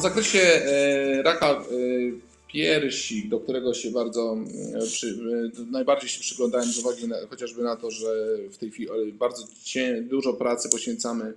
w zakresie raka piersi, do którego się najbardziej się przyglądałem z uwagi chociażby na to, że w tej chwili bardzo dużo pracy poświęcamy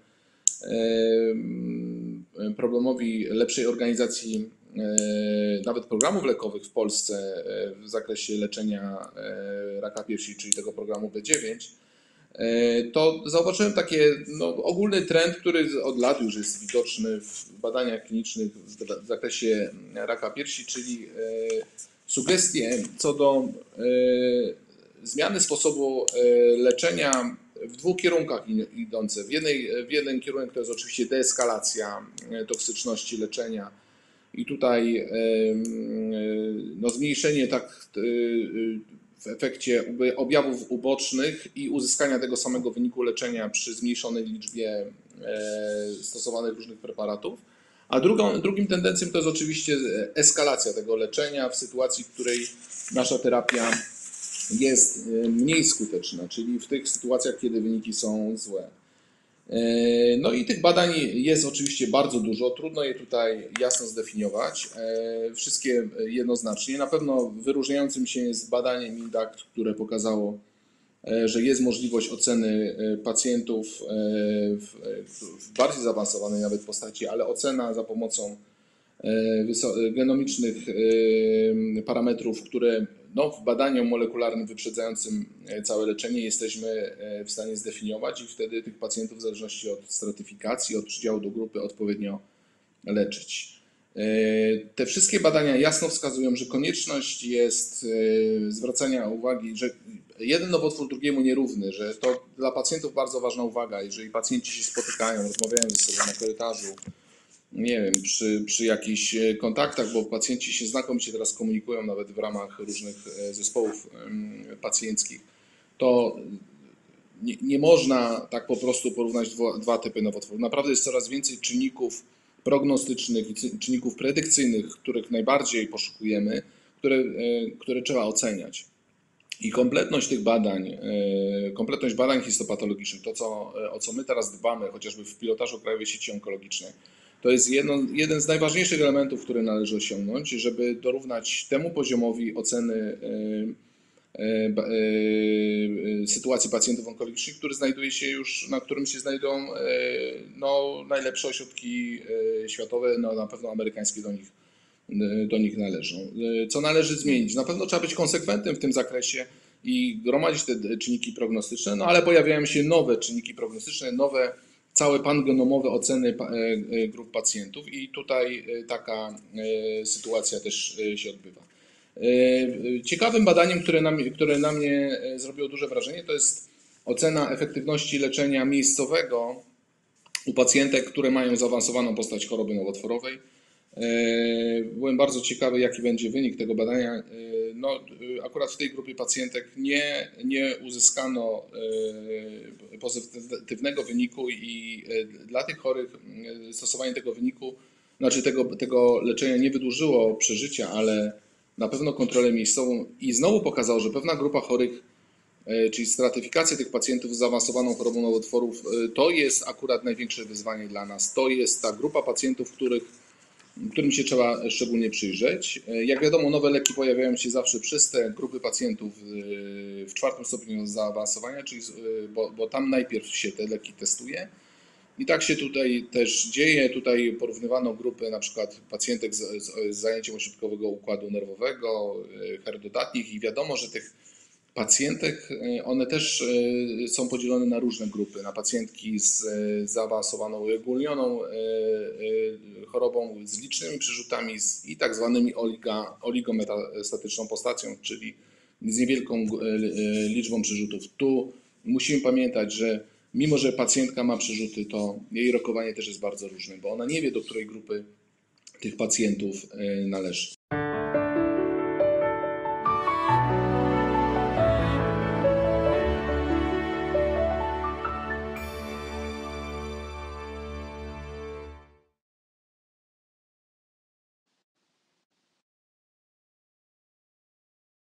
problemowi lepszej organizacji nawet programów lekowych w Polsce w zakresie leczenia raka piersi, czyli tego programu B9, to zauważyłem taki ogólny trend, który od lat już jest widoczny w badaniach klinicznych w zakresie raka piersi, czyli sugestie co do zmiany sposobu leczenia w dwóch kierunkach idące. W jeden kierunek to jest oczywiście deeskalacja toksyczności leczenia i tutaj zmniejszenie w efekcie objawów ubocznych i uzyskania tego samego wyniku leczenia przy zmniejszonej liczbie stosowanych różnych preparatów. A drugim tendencją to jest oczywiście eskalacja tego leczenia w sytuacji, w której nasza terapia jest mniej skuteczna, czyli w tych sytuacjach, kiedy wyniki są złe. No i tych badań jest oczywiście bardzo dużo, trudno je tutaj jasno zdefiniować, wszystkie jednoznacznie. Na pewno wyróżniającym się jest badanie MINDACT, które pokazało, że jest możliwość oceny pacjentów w bardziej zaawansowanej nawet postaci, ale ocena za pomocą genomicznych parametrów, które w badaniu molekularnym wyprzedzającym całe leczenie jesteśmy w stanie zdefiniować i wtedy tych pacjentów w zależności od stratyfikacji, od przydziału do grupy odpowiednio leczyć. Te wszystkie badania jasno wskazują, że konieczność jest zwracania uwagi, że jeden nowotwór drugiemu nierówny, że to dla pacjentów bardzo ważna uwaga, jeżeli pacjenci się spotykają, rozmawiają ze sobą na korytarzu, nie wiem, przy jakichś kontaktach, bo pacjenci się znakomicie teraz komunikują nawet w ramach różnych zespołów pacjenckich, to nie można tak po prostu porównać dwa typy nowotworów. Naprawdę jest coraz więcej czynników prognostycznych i czynników predykcyjnych, których najbardziej poszukujemy, które trzeba oceniać. I kompletność tych badań, kompletność badań histopatologicznych, o co my teraz dbamy, chociażby w pilotażu Krajowej Sieci Onkologicznej, to jest jeden z najważniejszych elementów, który należy osiągnąć, żeby dorównać temu poziomowi oceny sytuacji pacjentów onkologicznych, na którym się znajdują najlepsze ośrodki światowe, na pewno amerykańskie do nich należą. Co należy zmienić? Na pewno trzeba być konsekwentnym w tym zakresie i gromadzić te czynniki prognostyczne, ale pojawiają się nowe czynniki prognostyczne, nowe całe pangenomowe oceny grup pacjentów i tutaj taka sytuacja też się odbywa. Ciekawym badaniem, które na mnie zrobiło duże wrażenie, to jest ocena efektywności leczenia miejscowego u pacjentek, które mają zaawansowaną postać choroby nowotworowej. Byłem bardzo ciekawy, jaki będzie wynik tego badania. Akurat w tej grupie pacjentek nie uzyskano pozytywnego wyniku i dla tych chorych stosowanie tego wyniku, znaczy tego leczenia nie wydłużyło przeżycia, ale na pewno kontrolę miejscową i znowu pokazało, że pewna grupa chorych, czyli stratyfikacja tych pacjentów z zaawansowaną chorobą nowotworów, to jest akurat największe wyzwanie dla nas. To jest ta grupa pacjentów, którym się trzeba szczególnie przyjrzeć. Jak wiadomo, nowe leki pojawiają się zawsze przez te grupy pacjentów w 4. stopniu zaawansowania, czyli bo tam najpierw się te leki testuje. I tak się tutaj też dzieje. Tutaj porównywano grupy na przykład pacjentek z zajęciem ośrodkowego układu nerwowego, dodatnich i wiadomo, że tych pacjentek, one też są podzielone na różne grupy, na pacjentki z zaawansowaną uogólnioną chorobą, z licznymi przerzutami i tak zwanymi oligometastatyczną postacją, czyli z niewielką liczbą przerzutów. Tu musimy pamiętać, że mimo że pacjentka ma przerzuty, to jej rokowanie też jest bardzo różne, bo ona nie wie, do której grupy tych pacjentów należy.